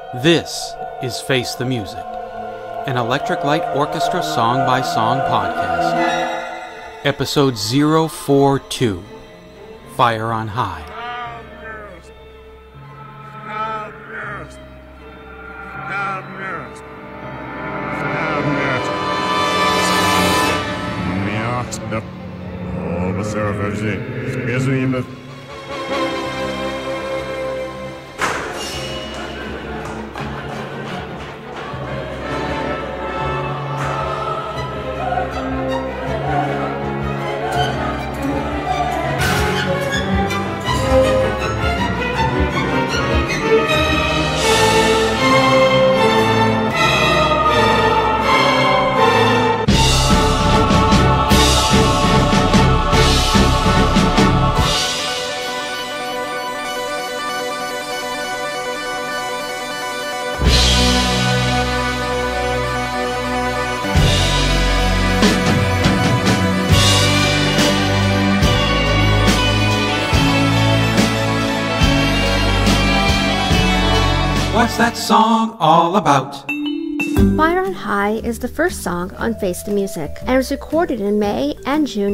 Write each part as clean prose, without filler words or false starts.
This is Face the Music, an Electric Light Orchestra song-by-song podcast. Episode 042, Fire on High. What's that song all about? Fire on High is the first song on Face the Music and was recorded in May and June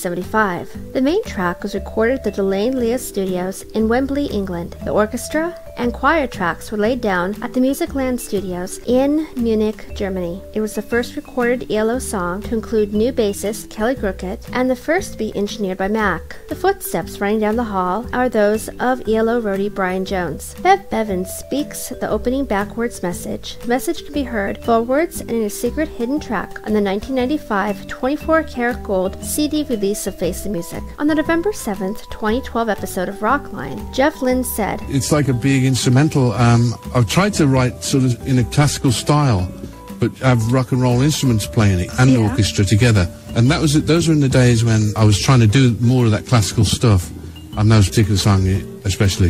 1975. The main track was recorded at the Delane Lea Studios in Wembley, England. The orchestra and choir tracks were laid down at the Musicland Studios in Munich, Germany. It was the first recorded ELO song to include new bassist Kelly Crooked and the first to be engineered by Mac. The footsteps running down the hall are those of ELO roadie Brian Jones. Bev Bevan speaks the opening backwards message. The message can be heard forwards and in a secret hidden track on the 1995 24-karat gold CD release of Face the Music. On the November 7th, 2012 episode of Rockline, Jeff Lynne said, "It's like a big instrumental. I've tried to write sort of in a classical style, but have rock and roll instruments playing it and the orchestra together. And that was those were in the days when I was trying to do more of that classical stuff on those particular songs especially.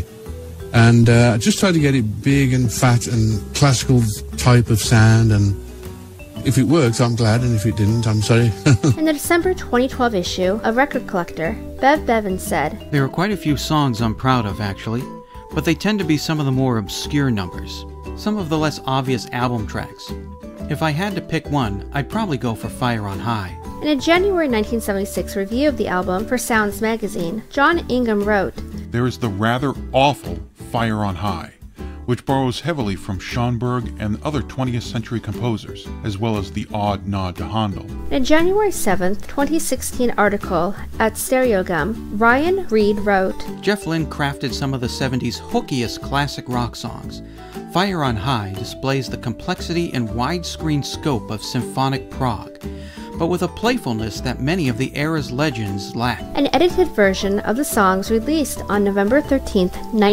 And I just tried to get it big and fat and classical type of sound, and if it works, I'm glad, and if it didn't, I'm sorry." In the December 2012 issue of Record Collector, Bev Bevan said, There are quite a few songs I'm proud of, actually, but they tend to be some of the more obscure numbers, some of the less obvious album tracks. If I had to pick one, I'd probably go for Fire on High. In a January 1976 review of the album for Sounds magazine, John Ingham wrote, There is the rather awful Fire on High, which borrows heavily from Schoenberg and other 20th century composers, as well as the odd nod to Handel. In a January 7th, 2016 article at Stereogum, Ryan Reed wrote, Jeff Lynne crafted some of the 70s hookiest classic rock songs. Fire on High displays the complexity and widescreen scope of symphonic prog, but with a playfulness that many of the era's legends lack. An edited version of the songs released on November 13,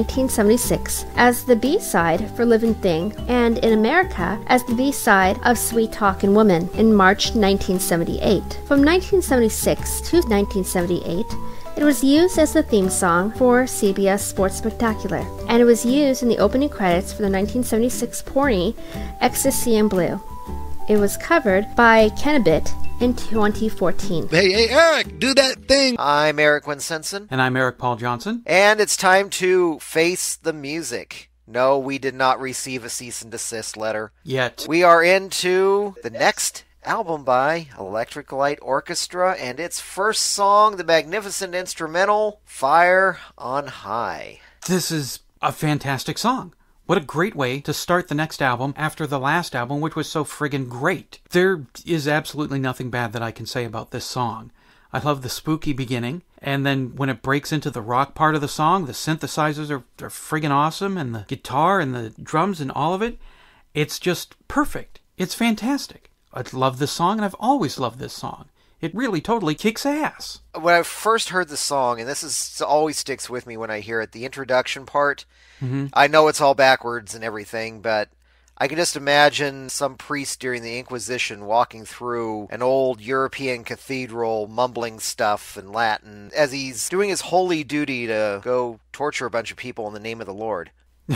1976, as the B-side for Living Thing, and in America as the B-side of Sweet Talkin' Woman in March 1978. From 1976 to 1978, it was used as the theme song for CBS Sports Spectacular, and it was used in the opening credits for the 1976 porny Ecstasy in Blue. It was covered by Kennebit in 2014. Hey, Eric, do that thing! I'm Eric Winsenson. And I'm Eric Paul Johnson. And it's time to face the music. No, we did not receive a cease and desist letter. Yet. We are into the next album by Electric Light Orchestra, and its first song, the magnificent instrumental, Fire on High. This is a fantastic song. What a great way to start the next album after the last album, which was so friggin' great. There is absolutely nothing bad that I can say about this song. I love the spooky beginning, and then when it breaks into the rock part of the song, the synthesizers are friggin' awesome, and the guitar and the drums and all of it, it's just perfect. It's fantastic. I love this song, and I've always loved this song. It really totally kicks ass. When I first heard the song, and always sticks with me when I hear it, the introduction part, I know it's all backwards and everything, but I can just imagine some priest during the Inquisition walking through an old European cathedral, mumbling stuff in Latin, as he's doing his holy duty to go torture a bunch of people in the name of the Lord.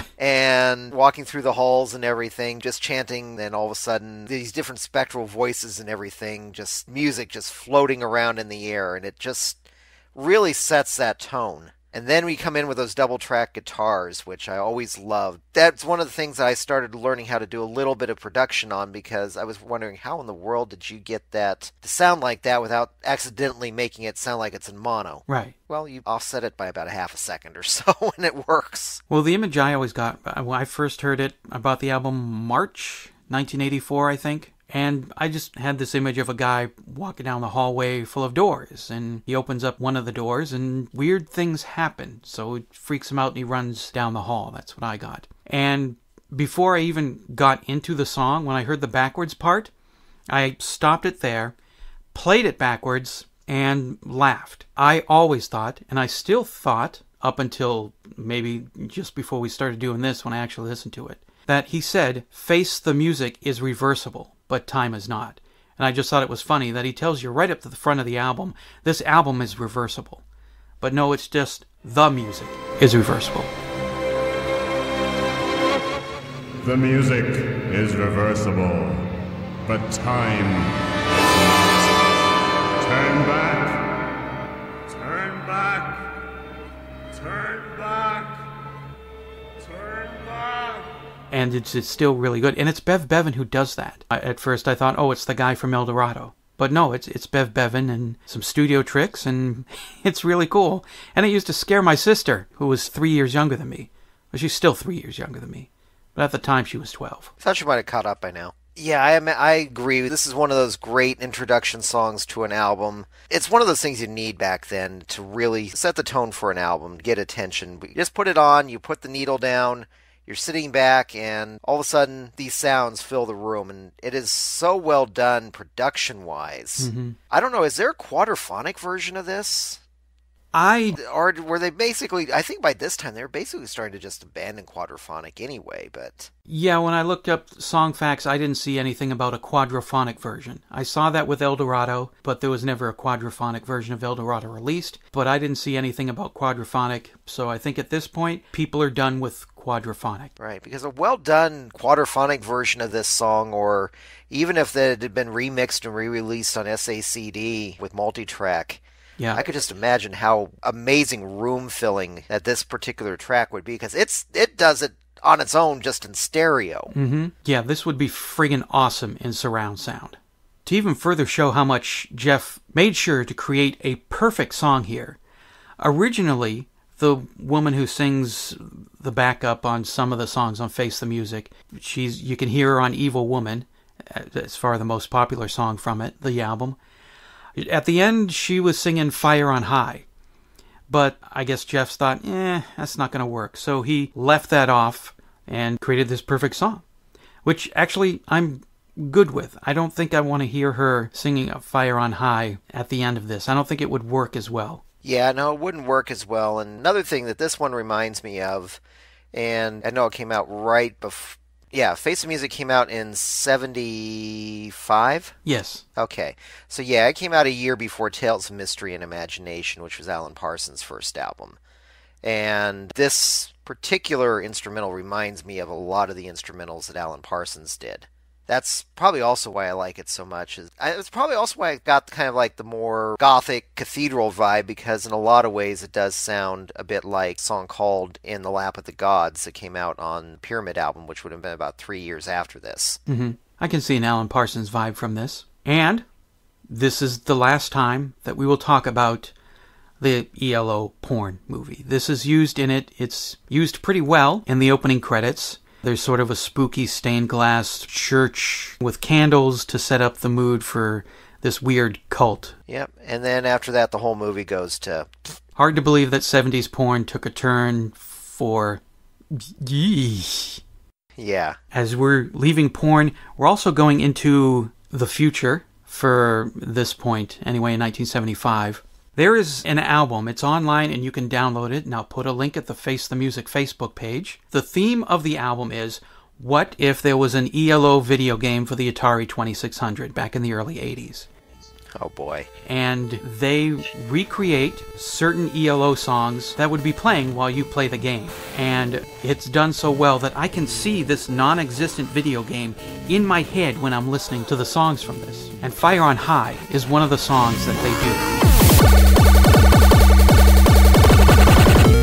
And walking through the halls and everything, just chanting, and all of a sudden, these different spectral voices and everything, just music just floating around in the air, and it just really sets that tone. And then we come in with those double track guitars, which I always loved. That's one of the things that I started learning how to do a little bit of production on, because I was wondering, how in the world did you get that to sound like that without accidentally making it sound like it's in mono? Right. Well, you offset it by about a half a second or so, and it works. Well, the image I always got, when I first heard it, I bought the album March 1984, I think. And I just had this image of a guy walking down the hallway full of doors, and he opens up one of the doors and weird things happen. So it freaks him out and he runs down the hall. That's what I got. And before I even got into the song, when I heard the backwards part, I stopped it there, played it backwards, and laughed. I always thought, and I still thought, up until maybe just before we started doing this, when I actually listened to it, that he said, "Face the music is reversible, but time is not." And I just thought it was funny that he tells you right up to the front of the album, this album is reversible. But no, it's just the music is reversible. The music is reversible, but time is not. Turn back. Turn back. Turn back. Turn back. And it's still really good. And it's Bev Bevan who does that. At first I thought, oh, it's the guy from El Dorado. But no, it's Bev Bevan and some studio tricks, and it's really cool. And it used to scare my sister, who was 3 years younger than me. Well, she's still 3 years younger than me. But at the time, she was 12. I thought you might have caught up by now. Yeah, I agree. This is one of those great introduction songs to an album. It's one of those things you need back then to really set the tone for an album, get attention. You just put it on, you put the needle down, you're sitting back, and all of a sudden, these sounds fill the room, and it is so well done production-wise. Mm-hmm. I don't know, is there a quadraphonic version of this? Or were they basically, I think by this time, they were basically starting to just abandon quadraphonic anyway, but... Yeah, when I looked up song facts, I didn't see anything about a quadraphonic version. I saw that with El Dorado, but there was never a quadraphonic version of El Dorado released. But I didn't see anything about quadraphonic, so I think at this point, people are done with quadraphonic. Right, because a well-done quadraphonic version of this song, or even if it had been remixed and re-released on SACD with multitrack, yeah, I could just imagine how amazing room-filling that this particular track would be, because it does it on its own just in stereo. Mm-hmm. Yeah, this would be friggin' awesome in surround sound. To even further show how much Jeff made sure to create a perfect song here, originally, the woman who sings the backup on some of the songs on Face the Music, you can hear her on Evil Woman, as far as the most popular song from it, the album. At the end, she was singing Fire on High. But I guess Jeff thought, that's not going to work. So he left that off and created this perfect song, which actually I'm good with. I don't think I want to hear her singing Fire on High at the end of this. I don't think it would work as well. Yeah, no, it wouldn't work as well. And another thing that this one reminds me of, and I know it came out right before... Yeah, Face the Music came out in 75? Yes. Okay. So yeah, it came out a year before Tales of Mystery and Imagination, which was Alan Parsons' first album. And this particular instrumental reminds me of a lot of the instrumentals that Alan Parsons did. That's probably also why I like it so much. It's probably also why I got kind of like the more gothic cathedral vibe, because in a lot of ways it does sound a bit like a song called In the Lap of the Gods that came out on the Pyramid album, which would have been about 3 years after this. Mm-hmm. I can see an Alan Parsons vibe from this. And this is the last time that we will talk about the ELO porn movie. This is used in it. It's used pretty well in the opening credits. There's sort of a spooky stained glass church with candles to set up the mood for this weird cult. Yep, and then after that, the whole movie goes to... Hard to believe that 70s porn took a turn for... Yeah. As we're leaving porn, we're also going into the future for this point, anyway, in 1975. There is an album. It's online and you can download it, and I'll put a link at the Face the Music Facebook page. The theme of the album is, what if there was an ELO video game for the Atari 2600 back in the early 80s? Oh boy. And they recreate certain ELO songs that would be playing while you play the game. And it's done so well that I can see this non-existent video game in my head when I'm listening to the songs from this. And Fire on High is one of the songs that they do.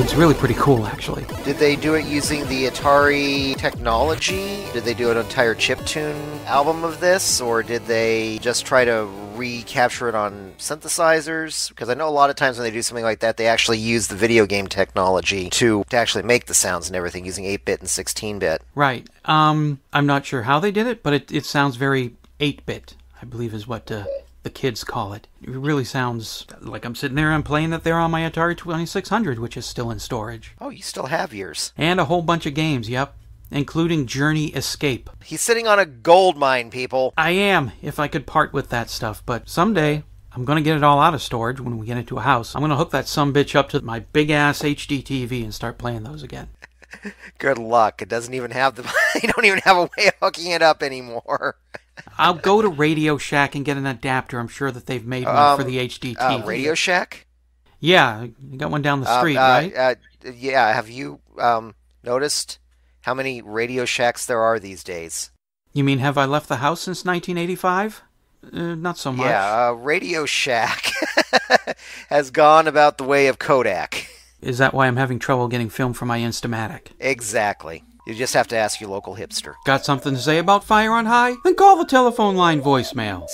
It's really pretty cool, actually. Did they do it using the Atari technology? Did they do an entire chiptune album of this? Or did they just try to recapture it on synthesizers? Because I know a lot of times when they do something like that, they actually use the video game technology to actually make the sounds and everything using 8-bit and 16-bit. Right. I'm not sure how they did it, but it sounds very 8-bit, I believe is what the kids call it. It really sounds like I'm sitting there and playing it there on my Atari 2600, which is still in storage. Oh, you still have yours. And a whole bunch of games, yep. Including Journey Escape. He's sitting on a gold mine, people. I am, if I could part with that stuff, but someday I'm going to get it all out of storage when we get into a house. I'm going to hook that sumbitch up to my big-ass HD TV and start playing those again. Good luck. It doesn't even have you don't even have a way of hooking it up anymore. I'll go to Radio Shack and get an adapter. I'm sure that they've made one for the HD TV. Radio Shack? Yeah, you got one down the street, right? Yeah, have you noticed how many Radio Shacks there are these days? You mean, have I left the house since 1985? Not so much. Yeah, Radio Shack has gone about the way of Kodak. Is that why I'm having trouble getting film for my Instamatic? Exactly. You just have to ask your local hipster. Got something to say about Fire on High? Then call the telephone line voicemail.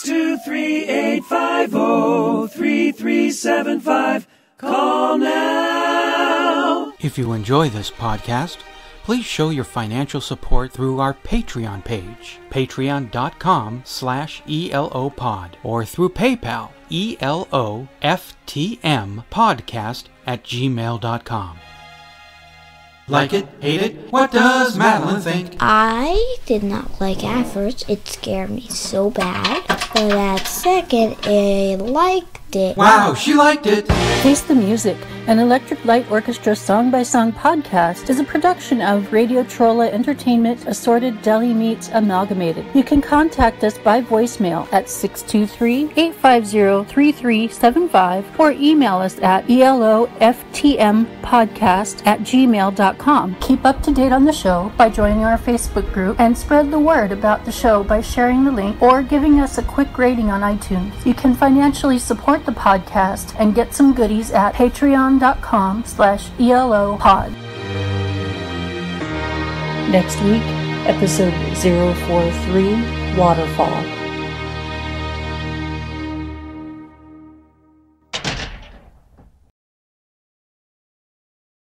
623-850-3375. Call now. If you enjoy this podcast, please show your financial support through our Patreon page, patreon.com/ELOpod, or through PayPal, ELOFTMpodcast@gmail.com. Like it? Hate it? What does Madeline think? I did not like at first. It scared me so bad. But at second, I liked it. Wow, she liked it! Face the Music, an Electric Light Orchestra song-by-song podcast, is a production of Radio Trolla Entertainment Assorted Deli Meats Amalgamated. You can contact us by voicemail at 623-850-3375 or email us at eloftmpodcast@gmail.com. Keep up to date on the show by joining our Facebook group and spread the word about the show by sharing the link or giving us a quick rating on iTunes. You can financially support the podcast and get some goodies at patreon.com/ELOpod. Next week, episode 043, Waterfall.